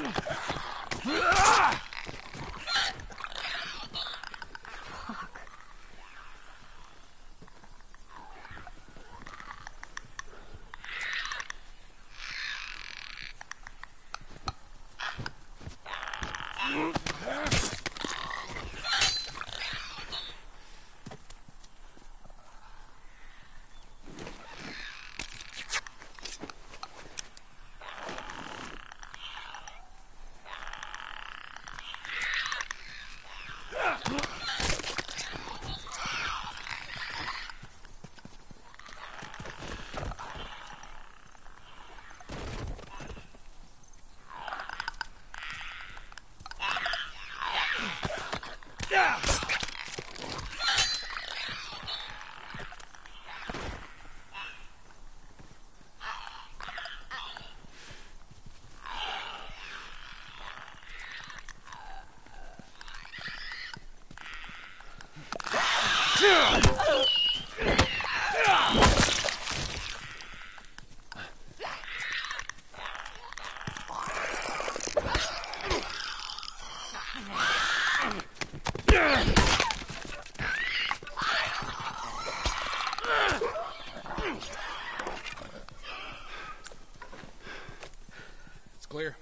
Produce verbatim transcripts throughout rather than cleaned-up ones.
Clear.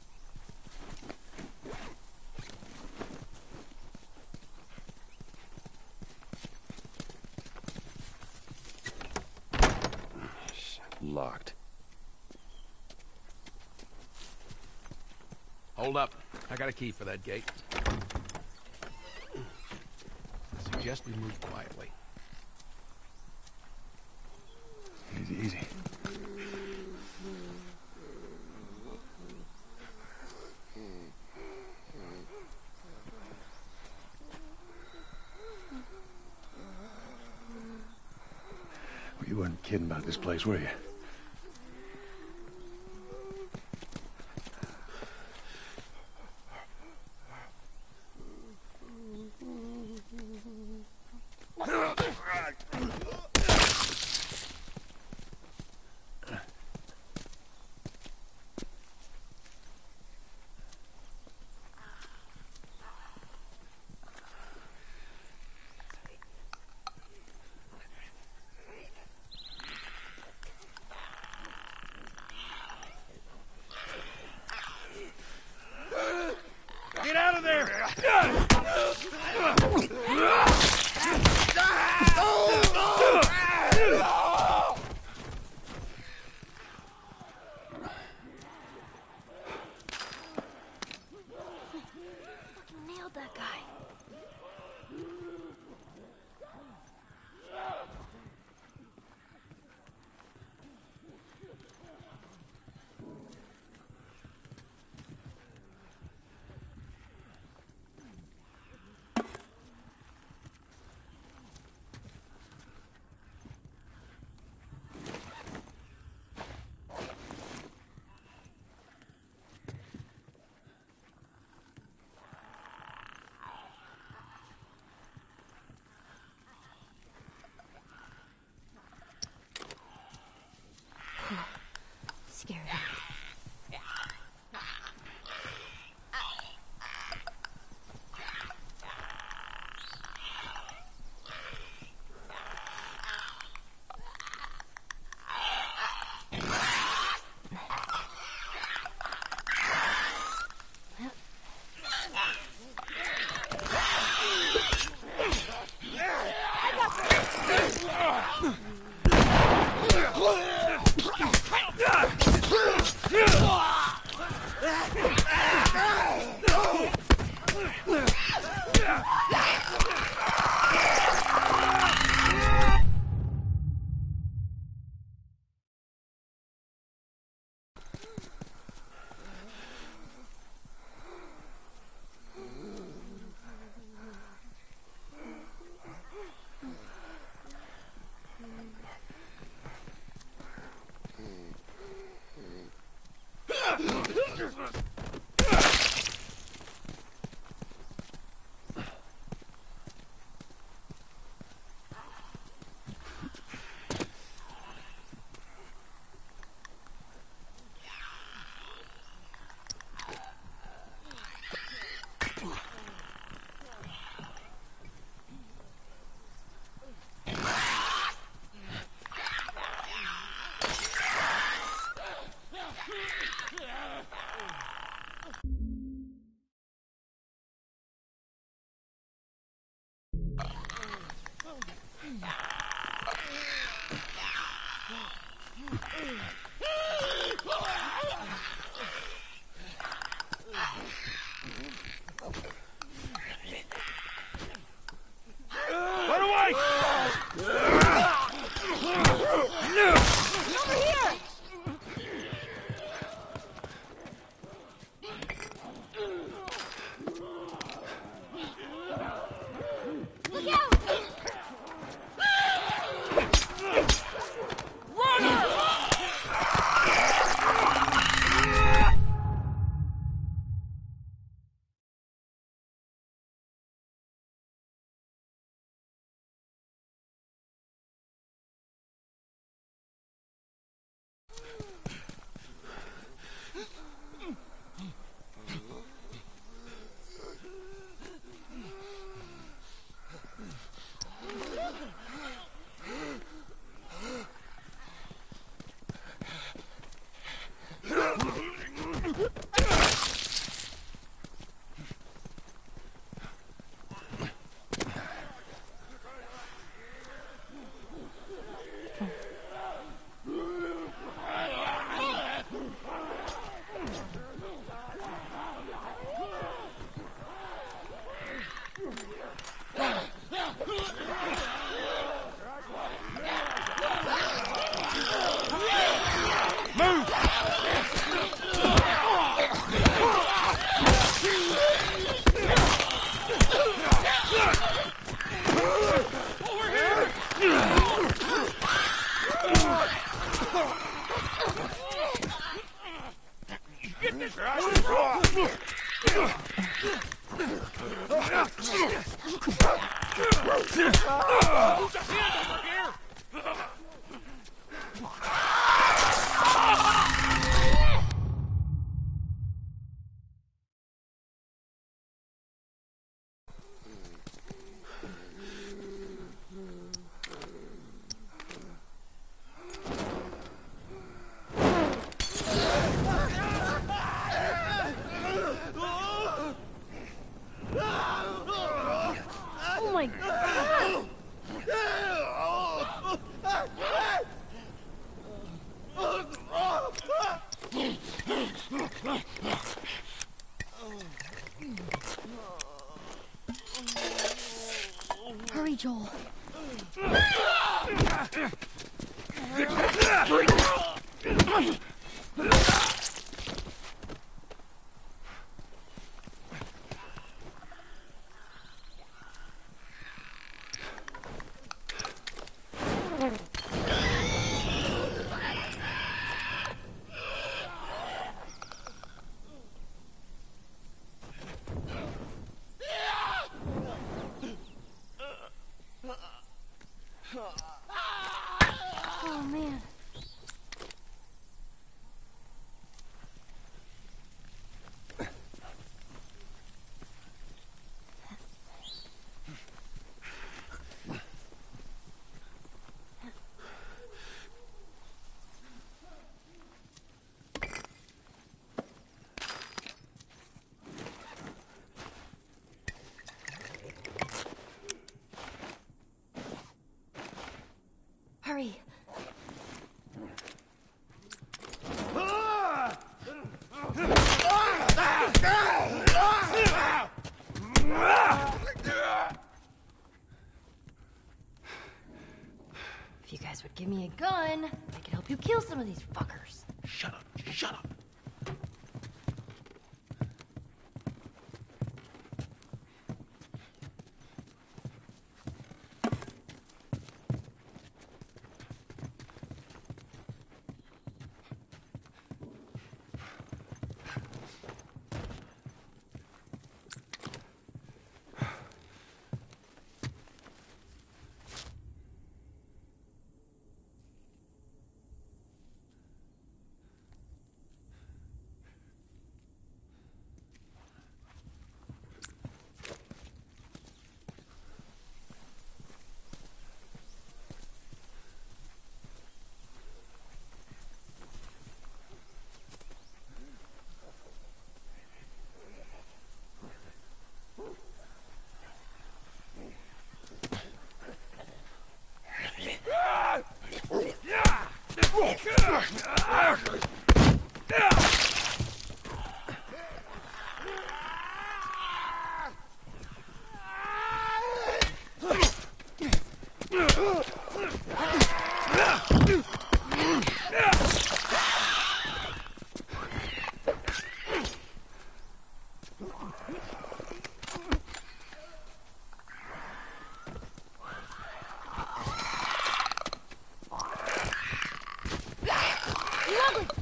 Locked. Hold up. I got a key for that gate. I suggest we move quietly. Easy, easy. Well, you weren't kidding about this place, were you? Get out of there! Nailed that guy. Scary. Run away! Over here! Look out! Oh my God! Hurry, Joel. Oh, man. Hurry. If you guys would give me a gun, I could help you kill some of these fuckers. Shut up, shut up.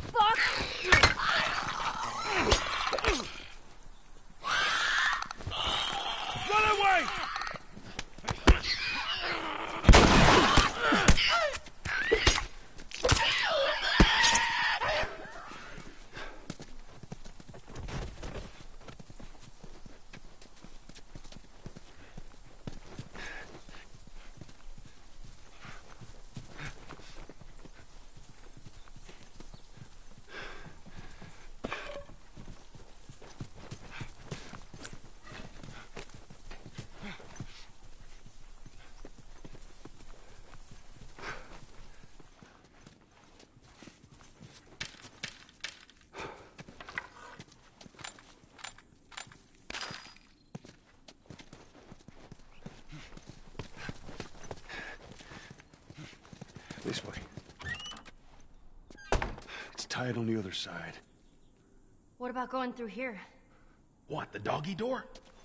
fuck? Run away! This way. It's tied on the other side. What about going through here? What, the doggy door?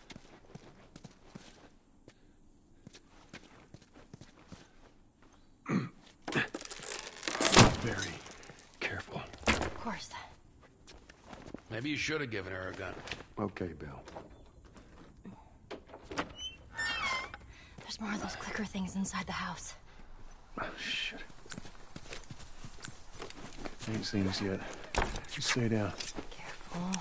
Very careful. Of course. Maybe you should have given her a gun. Okay, Bill. There's more of those clicker things inside the house. Oh, shit. They ain't seen us yet. Just stay down. Careful.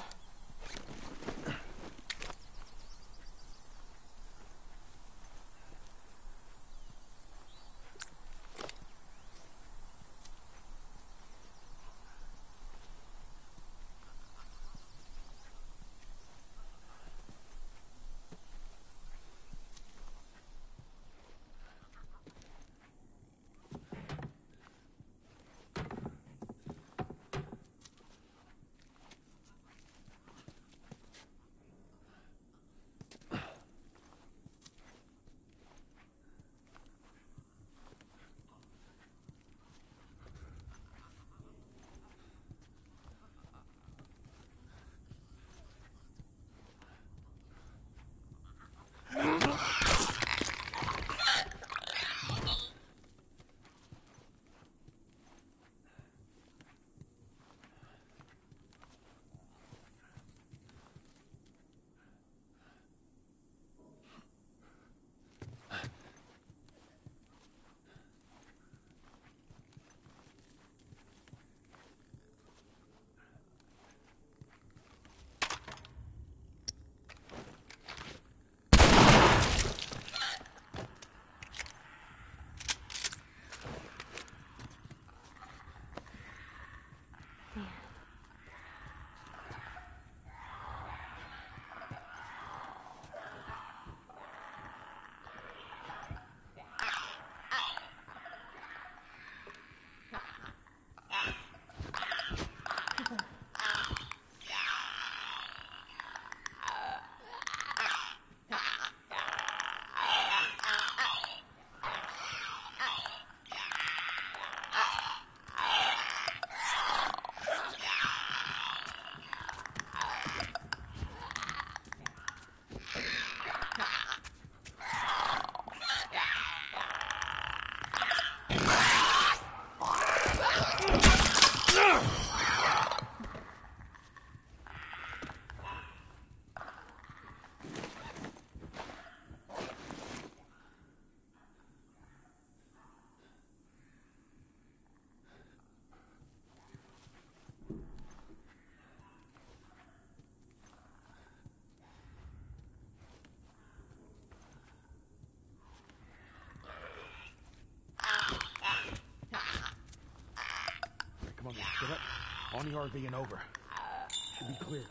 Come on, man, get up. On the R V and over. Should be clear.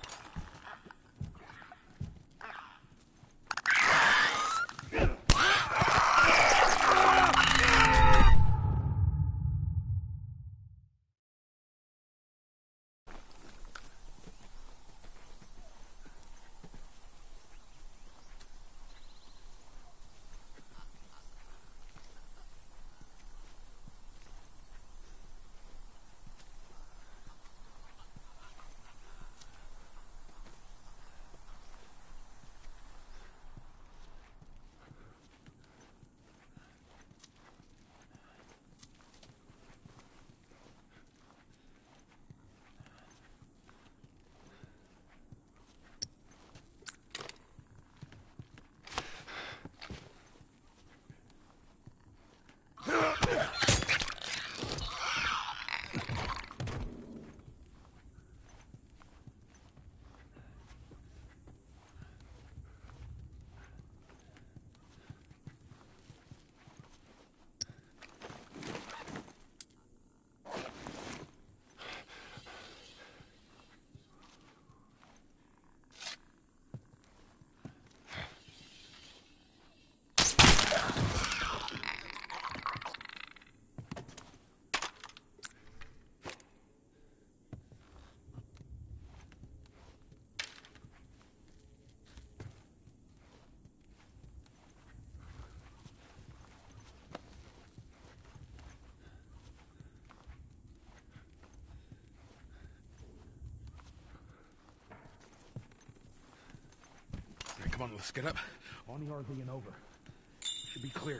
Come on, let's get up. On the R V and over. Should be clear.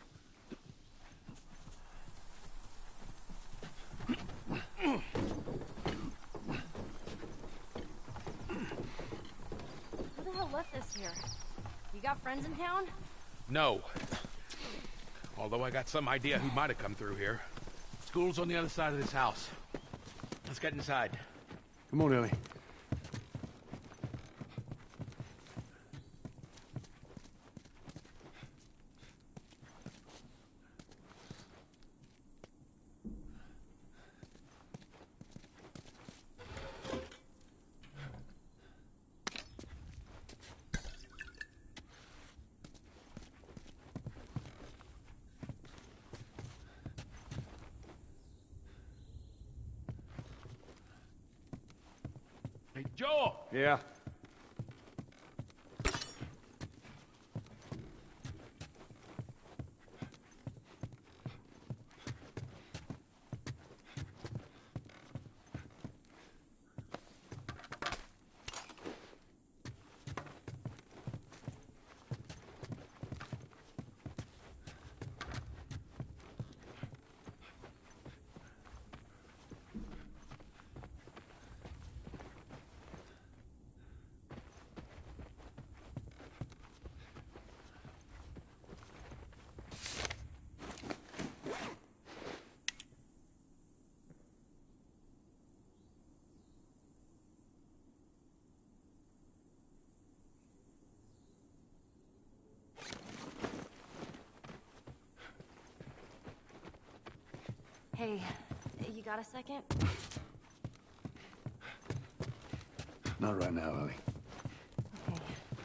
Who the hell left this here? You got friends in town? No. Although I got some idea who might have come through here. School's on the other side of this house. Let's get inside. Come on, Ellie. Hey, Joel! Yeah. Hey, you got a second? Not right now, Ellie. Okay.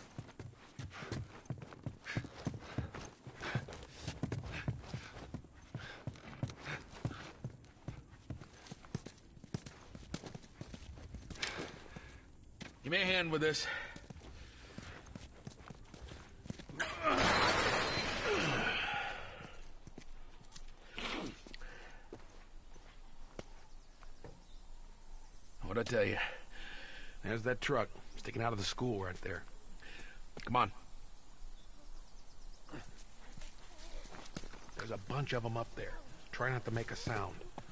Give me a hand with this. What'd I tell you? There's that truck sticking out of the school right there. Come on. There's a bunch of them up there. Try not to make a sound.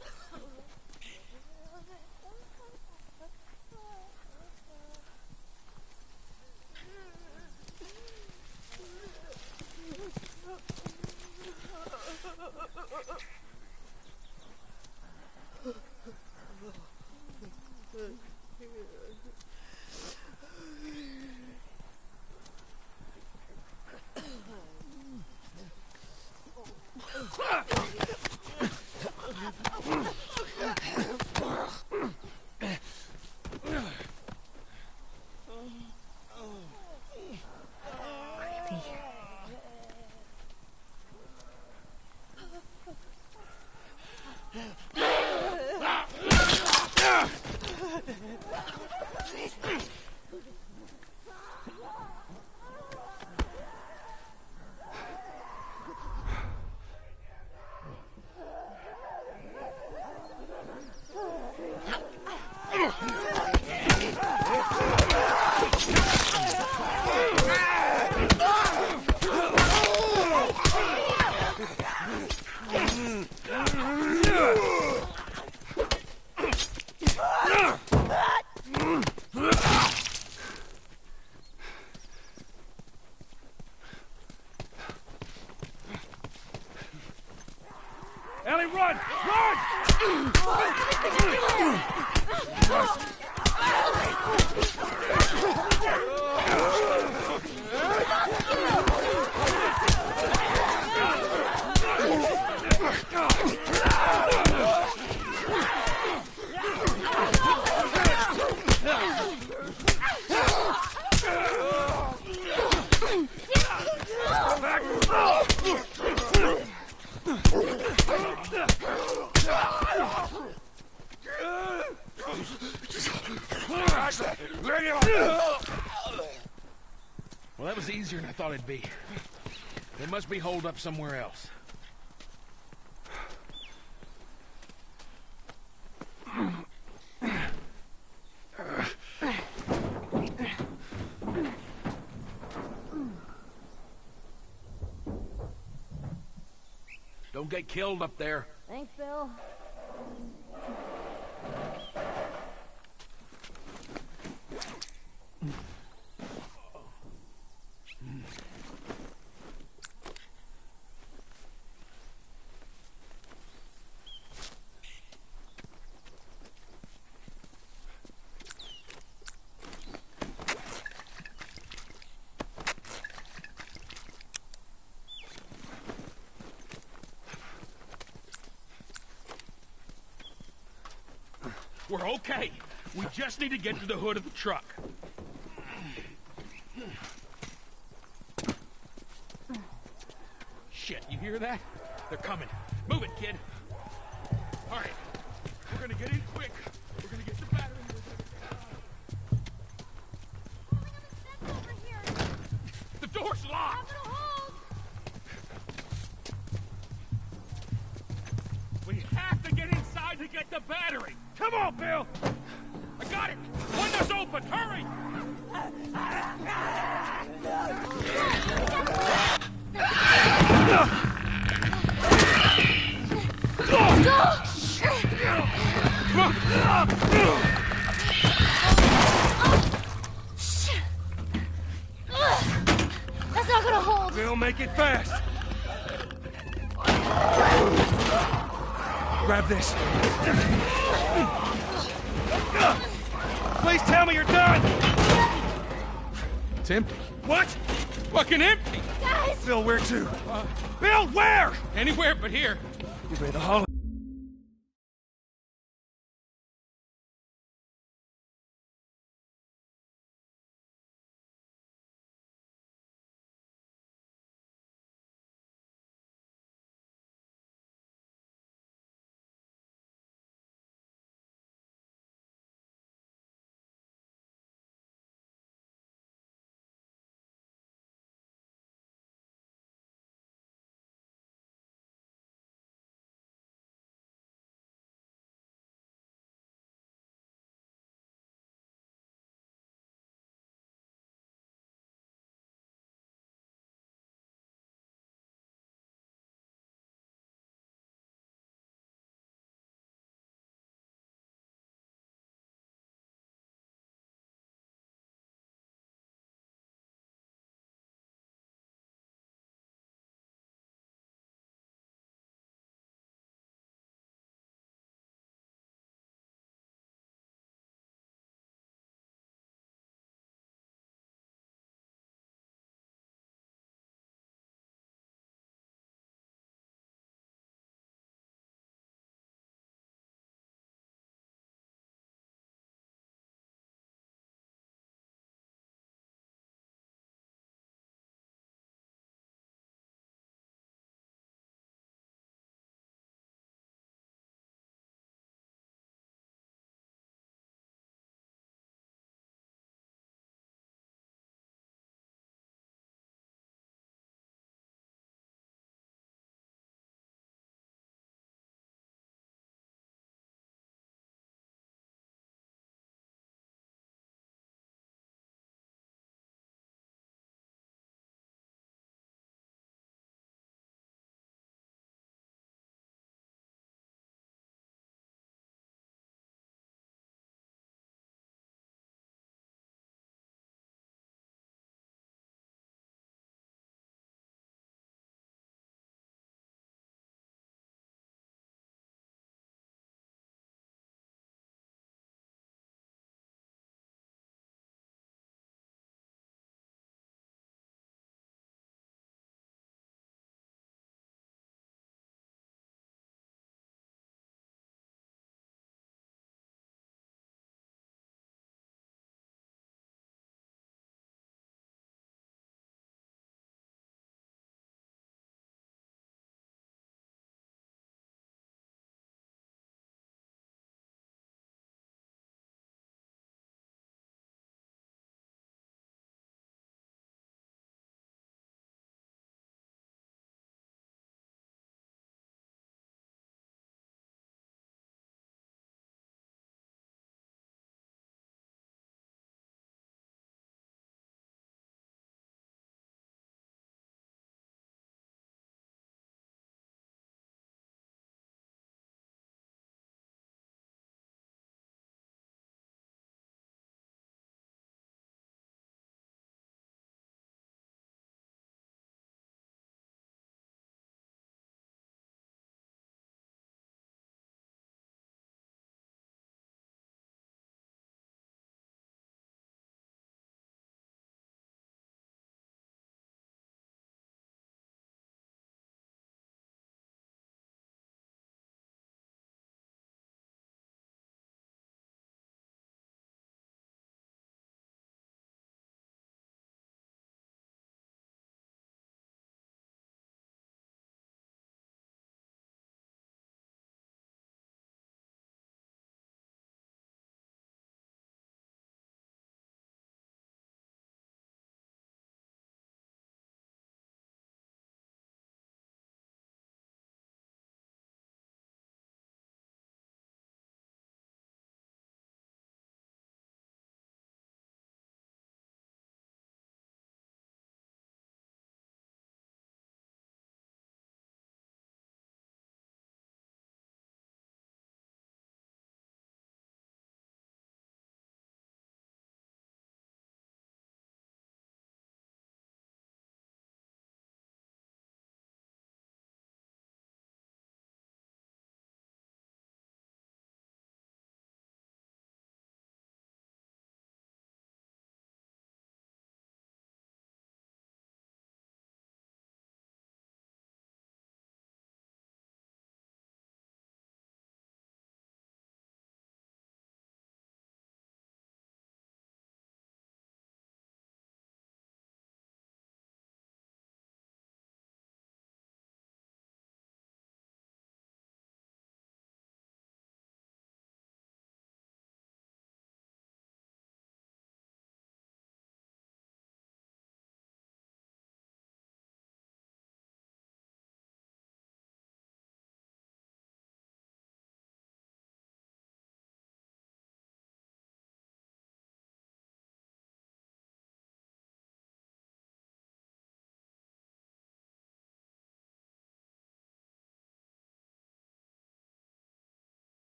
Ellie, run! Run! Well, that was easier than I thought it'd be. They must be holed up somewhere else. Don't get killed up there. Thanks, Bill. We're okay. We just need to get to the hood of the truck. Shit, you hear that? They're coming. Move it, kid. All right. We're gonna get in quick. We're gonna get the battery. Over here. The door's locked. Have it a hold. We have to get inside to get the battery. Come on, Bill. I got it. Window's open. Hurry. That's not gonna hold. Bill, make it fast. Grab this. Please tell me you're done. It's empty. What? Fucking empty. Guys! Bill, where to? Uh, Bill, where? Anywhere but here. You made a hole.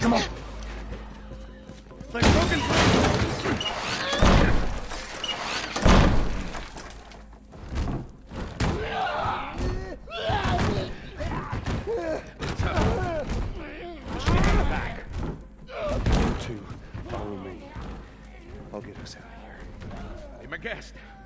Come on. Like broken through. It's up. Just stay in the back. You two, follow me. I'll get us out of here. Be my guest.